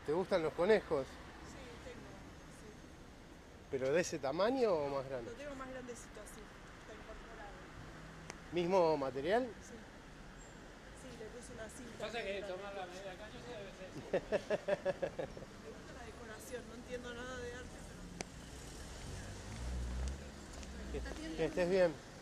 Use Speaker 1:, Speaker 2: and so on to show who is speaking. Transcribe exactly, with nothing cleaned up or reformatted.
Speaker 1: ¿Te gustan los conejos?
Speaker 2: Sí, tengo, sí.
Speaker 1: ¿Pero de ese tamaño o más grande?
Speaker 2: Lo tengo más grandecito así, está incorporado.
Speaker 1: ¿Mismo material?
Speaker 2: Sí, sí, le puse una cinta
Speaker 3: Pasa que
Speaker 2: negra en el
Speaker 3: tomar la
Speaker 2: cuello.
Speaker 3: medida acá, yo sé, debe ser eso.
Speaker 2: Me gusta la decoración, no entiendo nada de arte, pero... Bueno,
Speaker 1: Que,
Speaker 2: ¿estás bien,
Speaker 1: que
Speaker 2: Leo?
Speaker 1: estés bien.